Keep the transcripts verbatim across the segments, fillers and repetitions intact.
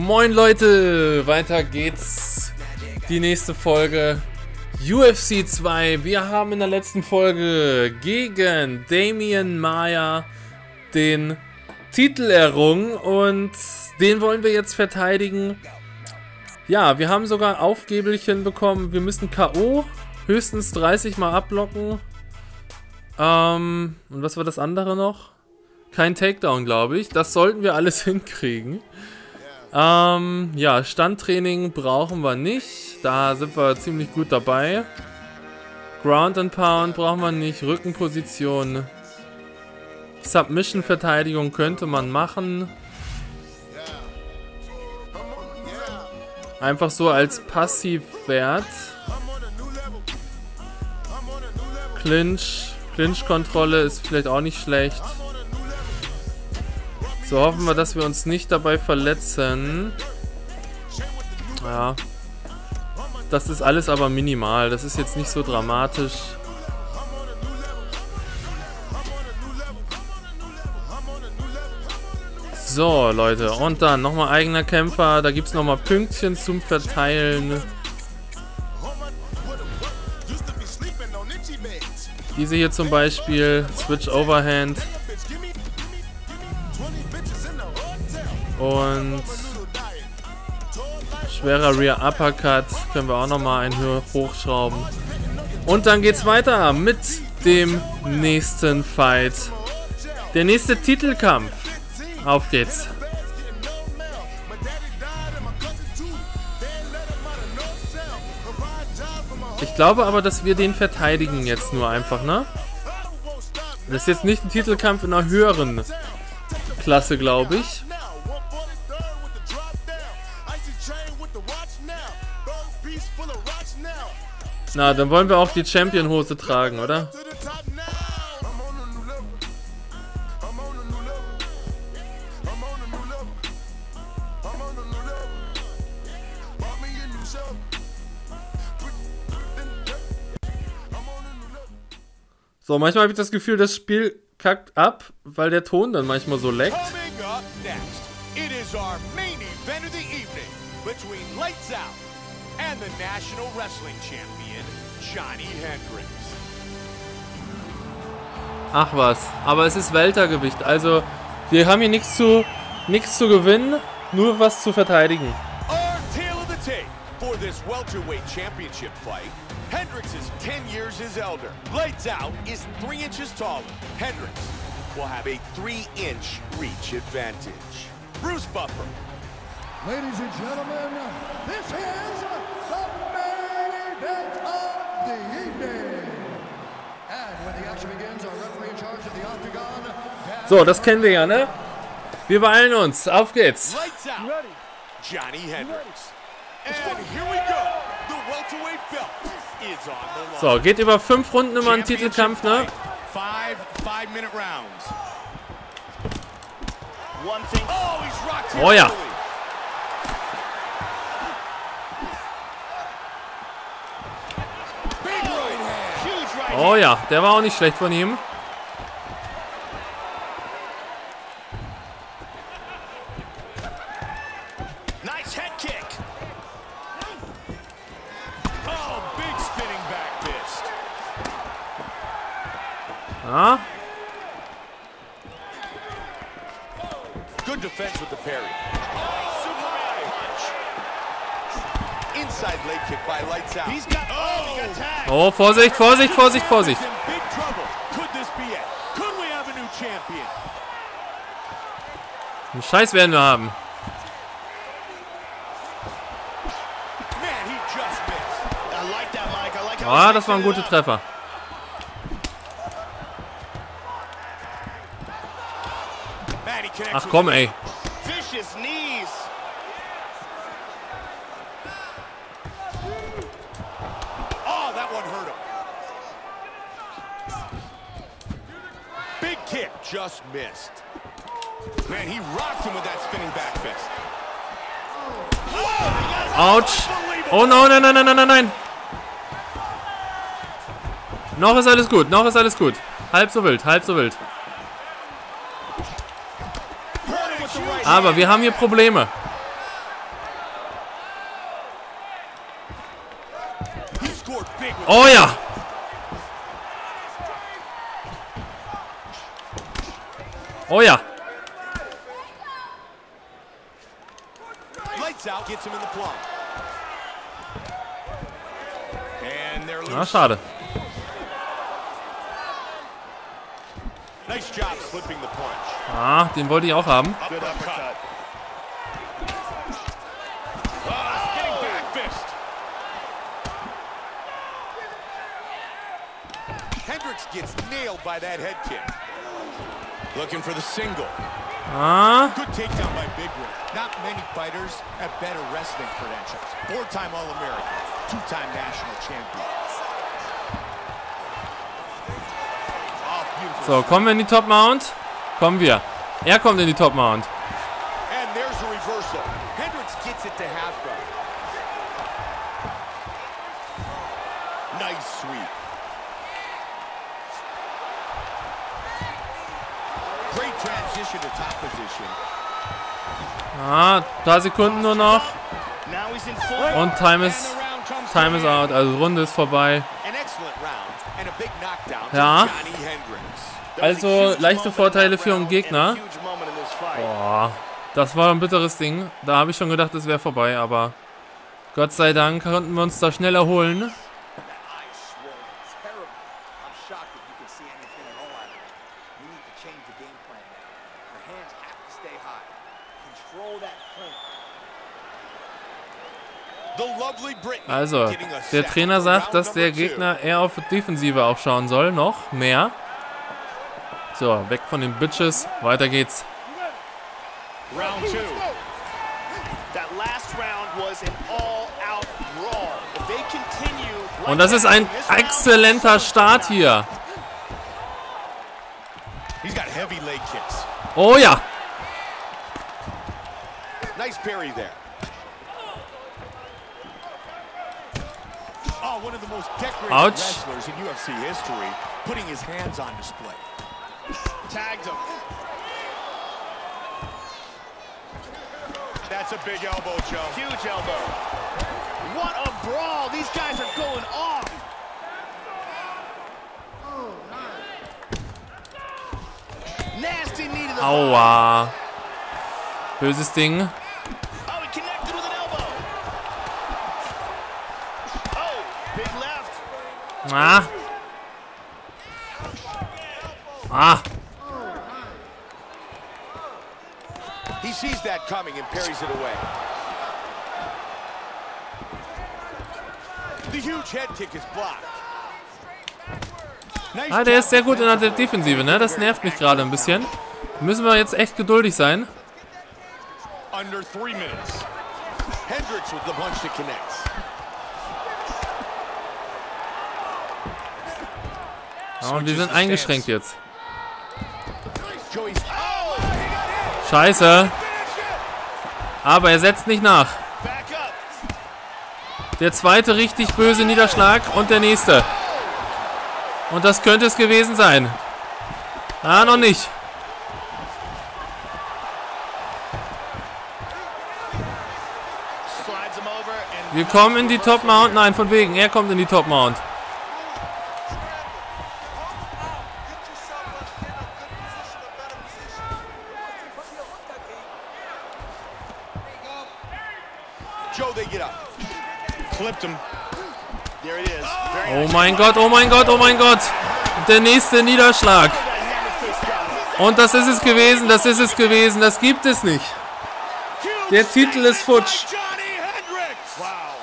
Moin Leute, weiter geht's. Die nächste Folge U F C zwei. Wir haben in der letzten Folge gegen Demian Maia den Titel errungen und den wollen wir jetzt verteidigen. Ja, wir haben sogar Aufgäbelchen bekommen. Wir müssen K O höchstens dreißig Mal abblocken. Ähm, und was war das andere noch? Kein Takedown, glaube ich. Das sollten wir alles hinkriegen. Ähm, ja, Standtraining brauchen wir nicht. Da sind wir ziemlich gut dabei. Ground and Pound brauchen wir nicht. Rückenposition. Submission-Verteidigung könnte man machen. Einfach so als Passivwert. Clinch. Clinch-Kontrolle ist vielleicht auch nicht schlecht. So, hoffen wir, dass wir uns nicht dabei verletzen. Ja. Das ist alles aber minimal. Das ist jetzt nicht so dramatisch. So, Leute. Und dann nochmal eigener Kämpfer. Da gibt es nochmal Pünktchen zum Verteilen. Diese hier zum Beispiel. Switch Overhand. Und schwerer Rear Uppercut können wir auch nochmal einen Höhe hochschrauben. Und dann geht's weiter mit dem nächsten Fight. Der nächste Titelkampf. Auf geht's. Ich glaube aber, dass wir den verteidigen jetzt nur einfach, ne? Das ist jetzt nicht ein Titelkampf in einer höheren Klasse, glaube ich. Na, dann wollen wir auch die Champion-Hose tragen, oder? So, manchmal habe ich das Gefühl, das Spiel kackt ab, weil der Ton dann manchmal so leckt. And the National Wrestling Champion, Johnny Hendricks. Ach was, aber es ist Weltergewicht, also wir haben hier nichts zu, nichts zu gewinnen, nur was zu verteidigen. Our tale of the tape for this welterweight championship fight. Hendricks is ten years his elder. Lights Out is three inches taller. Hendricks will have a three inch reach advantage. Bruce Buffer. Ladies and gentlemen, this is the main event of the evening. And when the action begins, our referee in charge of the octagon. So, das kennen wir ja, ne? Wir beeilen uns. Auf geht's. Johnny Hendricks. And here we go. The welterweight belt is on the line. So, geht über fünf Runden immer ein Titelkampf, ne? Five five-minute rounds. One thing. Oh, he's rocked here. Oh ja. Oh ja, der war auch nicht schlecht von ihm. Nice head kick. Oh, big spinning back fist. Ja. Good defense with the parry. Superman punch. Inside leg kick by Lights Out. He's got oh, he got tagged. Oh, Vorsicht, Vorsicht, Vorsicht, Vorsicht. Einen Scheiß werden wir haben. Ah, das war ein guter Treffer. Ach komm, ey. Just missed. Man, he rocked him with that spinning back fist. Autsch. Oh no, nein, nein, nein, nein, nein. Noch ist alles gut, noch ist alles gut. Halb so wild, halb so wild. Aber wir haben hier Probleme. Oh ja! Oh ja! Lights out, gets him in the plum. And they're Na, loose. schade. Nice job slipping the punch. Ah, den wollte ich auch haben. Good uppercut. Oh, spinning back fist. Hendricks gets nailed by that head kick. Looking for the single. Ah, Good takedown by Big Rig. Not many fighters have better wrestling credentials. Four-time All-American, two-time national champion. Oh, beautiful. so, kommen wir in die Top Mount? Kommen wir. Er kommt in die Top Mount. And there's a reversal. Hendricks gets it to half guard. Nice sweep. Great transition to top position. Ah, ein paar Sekunden nur noch. Now he's in full. Und Time is, time is out. Also Runde ist vorbei. An excellent round and a big knockdown to Ja. Johnny Hendricks. Also leichte Vorteile für einen Gegner. Boah, das war ein bitteres Ding. Da habe ich schon gedacht, es wäre vorbei, aber Gott sei Dank konnten wir uns da schnell erholen. Also, der Trainer sagt, dass der Gegner eher auf Defensive auch schauen soll, noch mehr. So, weg von den Bitches, weiter geht's. Round two. That last round was an all-out brawl. If they continue, Und das ist ein exzellenter Start hier. He's got heavy leg kicks. Oh ja. Nice parry there. Oh, one of the most decorated Ouch. wrestlers in U F C history, putting his hands on display. tagged him. That's a big elbow, Joe. Huge elbow. What a brawl. These guys are going off. Nasty knee to the body. Aua. Böses Ding. Oh, he connected with an elbow. Oh, big left. Ah. Ah. He sees that coming and parries it away. The huge head kick is blocked. Nice Ah, der ist sehr job gut in der Defensive, ne? Das nervt mich gerade ein bisschen. Müssen wir jetzt echt geduldig sein. Under three minutes. Hendricks with the punch that connects. Ja, und wir sind eingeschränkt jetzt. Joey's oh, he got hit. Scheiße. Aber er setzt nicht nach. Back up. Der zweite richtig böse Niederschlag und der nächste. Und das könnte es gewesen sein. Ah, noch nicht. Slides him over and Wir kommen in die Top Mount. Nein, von wegen. Er kommt in die Top Mount. Joe, they get up. Clipped him. there it is. Very Oh nice. mein Gott, oh mein Gott, oh mein Gott. Der nächste Niederschlag. That hammer fist down. Und das ist es gewesen, das ist es gewesen. Das gibt es nicht. Huge Der Titel ist statement futsch. by Johnny Hendricks. Wow.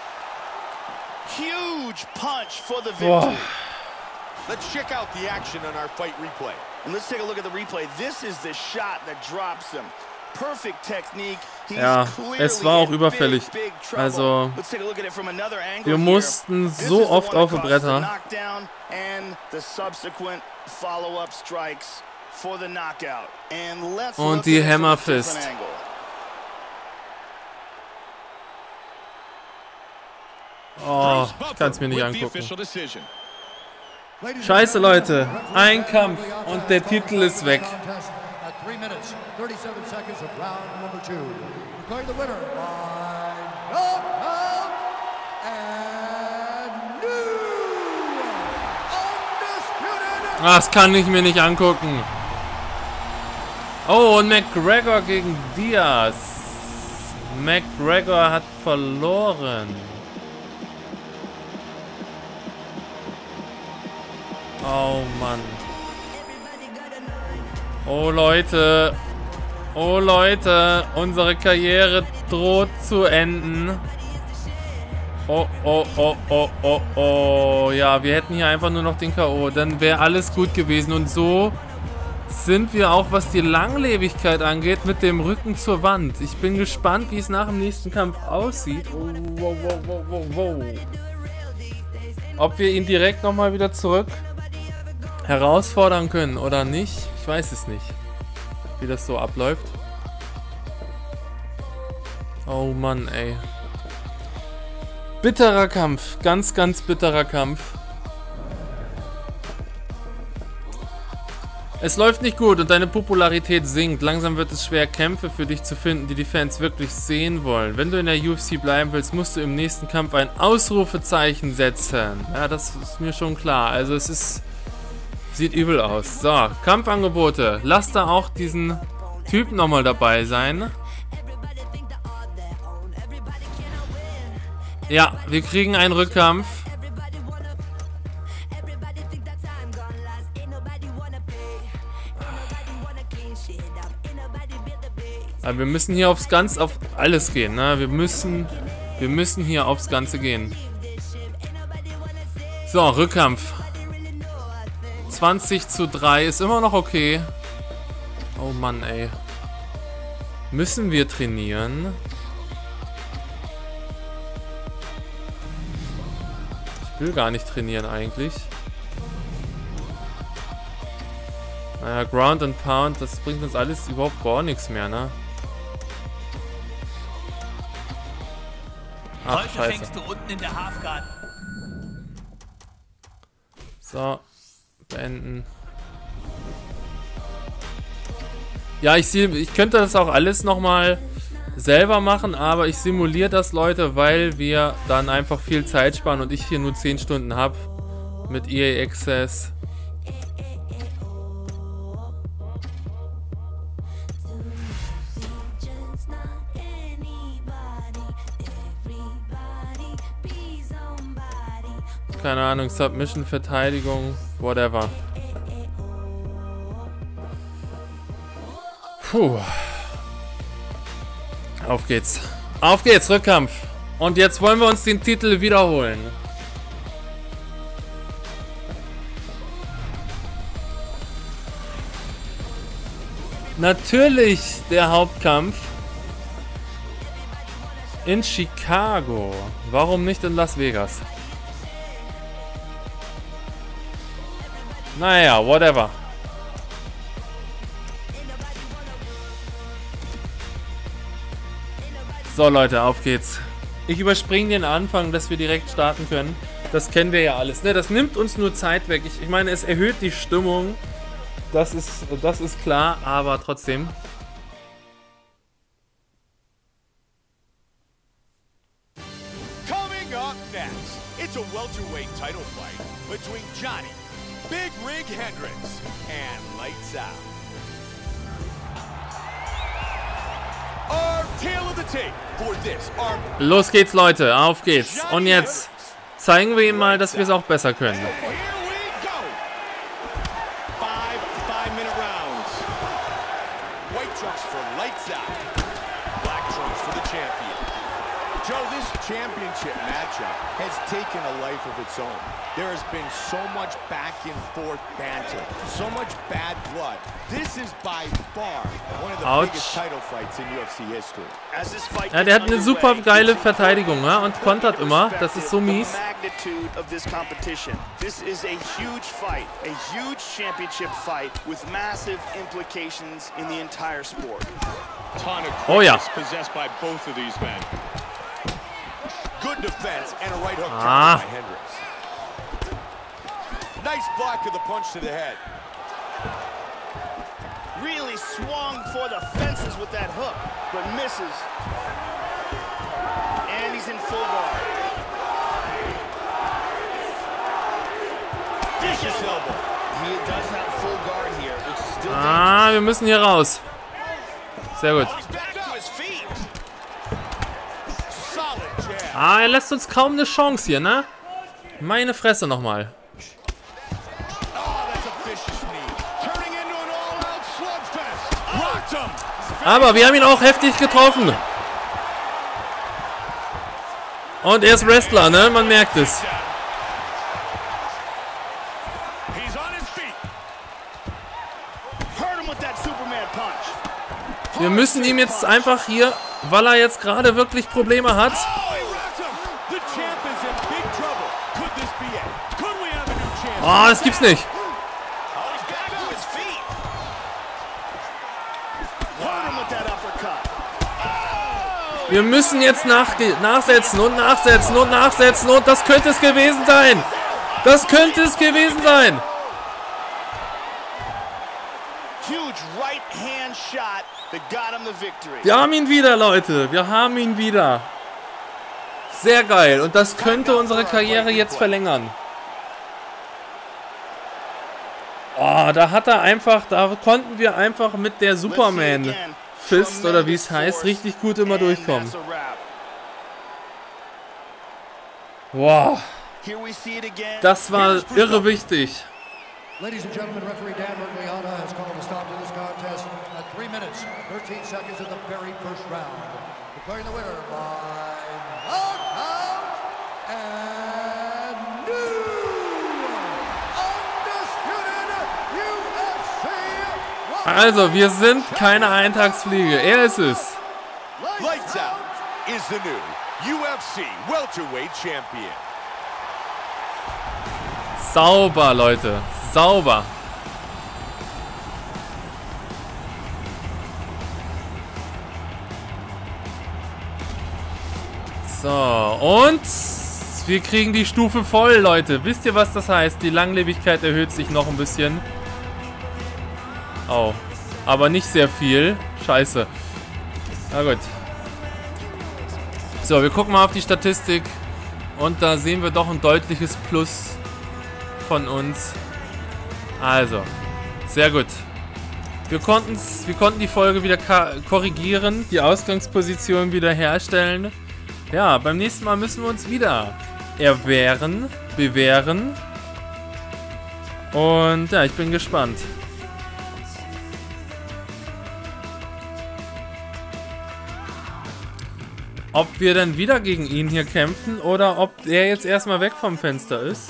Huge punch for the victory. Boah. Let's check out the action on our fight replay. And let's take a look at the replay. This is the shot that drops him. Perfect technique. He's Ja, clearly es war auch in überfällig. big, big trouble. Also, Let's take a look at it from another angle wir here. mussten This so is the oft one auf die that caused the Bretter. knockdown and the subsequent follow-up strikes for the knockout. And let's Und look die at it from a Hammerfist. different angle. Oh, ich kann es mir nicht With the angucken. official decision. Scheiße, Leute. Ein Kampf und der Titel ist weg. At three minutes, thirty-seven seconds of round number two. Declaring the winner by knockout and new Das kann ich mir nicht angucken. Oh, und McGregor gegen Diaz. McGregor hat verloren. Oh Mann. Oh Leute. Oh Leute. Unsere Karriere droht zu enden. Oh, oh, oh, oh, oh, oh. Ja, wir hätten hier einfach nur noch den K O. Dann wäre alles gut gewesen. Und so sind wir auch, was die Langlebigkeit angeht, mit dem Rücken zur Wand. Ich bin gespannt, wie es nach dem nächsten Kampf aussieht. Oh, wow, wow, wow, wow, wow. Ob wir ihn direkt nochmal wieder zurück herausfordern können oder nicht. Ich weiß es nicht, wie das so abläuft. Oh Mann, ey. Bitterer Kampf. Ganz, ganz bitterer Kampf. Es läuft nicht gut und deine Popularität sinkt. Langsam wird es schwer, Kämpfe für dich zu finden, die die Fans wirklich sehen wollen. Wenn du in der U F C bleiben willst, musst du im nächsten Kampf ein Ausrufezeichen setzen. Ja, das ist mir schon klar. Also es ist... Sieht übel aus. So, Kampfangebote. Lass da auch diesen Typen nochmal dabei sein. Ja, wir kriegen einen Rückkampf. Aber wir müssen hier aufs Ganze, auf alles gehen, ne? Wir müssen, wir müssen hier aufs Ganze gehen. So, Rückkampf. zwanzig zu drei ist immer noch okay. Oh Mann, ey. Müssen wir trainieren? Ich will gar nicht trainieren eigentlich. Naja, Ground and Pound, das bringt uns alles überhaupt gar nichts mehr, ne? Ach, scheiße. So. Beenden. Ja, ich, ich könnte das auch alles nochmal selber machen, aber ich simuliere das, Leute, weil wir dann einfach viel Zeit sparen und ich hier nur zehn Stunden habe mit E A Access. Keine Ahnung, Submission, Verteidigung, whatever. Puh. Auf geht's. Auf geht's, Rückkampf. Und jetzt wollen wir uns den Titel wiederholen. Natürlich der Hauptkampf in Chicago. Warum nicht in Las Vegas? Naja, whatever. So Leute, auf geht's. Ich überspringe den Anfang, dass wir direkt starten können. Das kennen wir ja alles, ne? Das nimmt uns nur Zeit weg. Ich, ich meine, es erhöht die Stimmung. Das ist, das ist klar, aber trotzdem. Coming up next, it's a welterweight title fight between Johnny Big Rig Hendricks and Lights Out. Our tale of the tape for this. Our Los geht's, Leute, auf geht's. Und jetzt zeigen wir ihm mal, dass wir es auch besser können. here we go. Five five-minute rounds. White trunks for Lights Out. Black trunks for the champion. Joe, this championship matchup has taken a life of its own. There has been so much back and forth banter, so much bad blood. This is by far one of the Ouch. biggest title fights in U F C history. As this fight Ja, der hat eine gets super underway, geile it's Verteidigung, ja, und kontert put immer. into Das ist so mies. perspective the magnitude of this competition. This is a huge fight, a huge championship fight with massive implications in the entire sport. Ton of Oh ja. quickness possessed by both of these men. Good defense and a right hook Ah. by Hendricks. Nice block of the punch to the head. Really swung for the fences with that hook, but misses. And he's in full guard. Vicious elbow. He does wir müssen hier raus. Sehr gut. Ah, er lässt uns kaum eine Chance hier, ne? Meine Fresse nochmal. Aber wir haben ihn auch heftig getroffen. Und er ist Wrestler, ne? Man merkt es. Wir müssen ihm jetzt einfach hier, weil er jetzt gerade wirklich Probleme hat. Oh, das gibt's nicht. Wir müssen jetzt nach, nachsetzen und nachsetzen und nachsetzen und das könnte es gewesen sein. Das könnte es gewesen sein. Wir haben ihn wieder, Leute. Wir haben ihn wieder. Sehr geil. Und das könnte unsere Karriere jetzt verlängern. Oh, da hat er einfach, da konnten wir einfach mit der Superman Fist oder wie es heißt, richtig gut immer durchkommen. Wow. Das war irre wichtig. Ladies and gentlemen, referee Dan Mergliata has called a stop to this contest at three minutes, thirteen seconds of the very first round. Declaring the winner by knockout and new undisputed U F C. Also, wir sind keine Eintagsfliege. Er ist es. Lights Out is the new U F C welterweight champion. Sauber, Leute. Sauber. So, und wir kriegen die Stufe voll, Leute. Wisst ihr, was das heißt? Die Langlebigkeit erhöht sich noch ein bisschen. Oh, aber nicht sehr viel. Scheiße. Na gut. So, wir gucken mal auf die Statistik. Und da sehen wir doch ein deutliches Plus von uns. Also, sehr gut. Wir, konnten's, wir konnten die Folge wieder korrigieren, die Ausgangsposition wieder herstellen. Ja, beim nächsten Mal müssen wir uns wieder erwehren, bewähren. Und ja, ich bin gespannt. Ob wir dann wieder gegen ihn hier kämpfen oder ob er jetzt erstmal weg vom Fenster ist.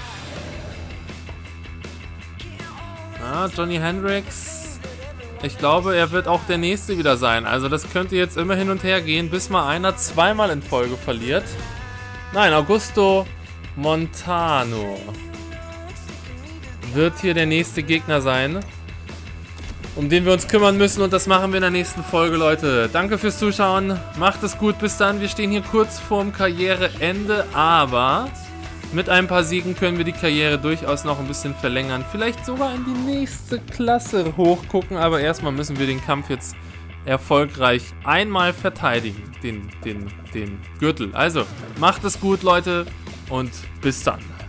Ah, Johnny Hendricks. Ich glaube, er wird auch der Nächste wieder sein. Also das könnte jetzt immer hin und her gehen, bis mal einer zweimal in Folge verliert. Nein, Augusto Montano wird hier der nächste Gegner sein, um den wir uns kümmern müssen. Und das machen wir in der nächsten Folge, Leute. Danke fürs Zuschauen. Macht es gut. Bis dann. Wir stehen hier kurz vorm Karriereende, aber mit ein paar Siegen können wir die Karriere durchaus noch ein bisschen verlängern. Vielleicht sogar in die nächste Klasse hochgucken. Aber erstmal müssen wir den Kampf jetzt erfolgreich einmal verteidigen. Den, den, den Gürtel. Also, macht es gut, Leute. Und bis dann.